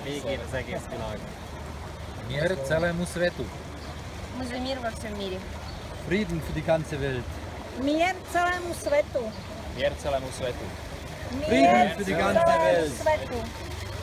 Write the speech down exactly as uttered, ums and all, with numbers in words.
Mír az egész világon. Мир целому свету. Мир во всем мире. Frieden für die ganze Welt. Mier celému svetu. Mír celému svetu. Mier für die ganze Welt. svetu.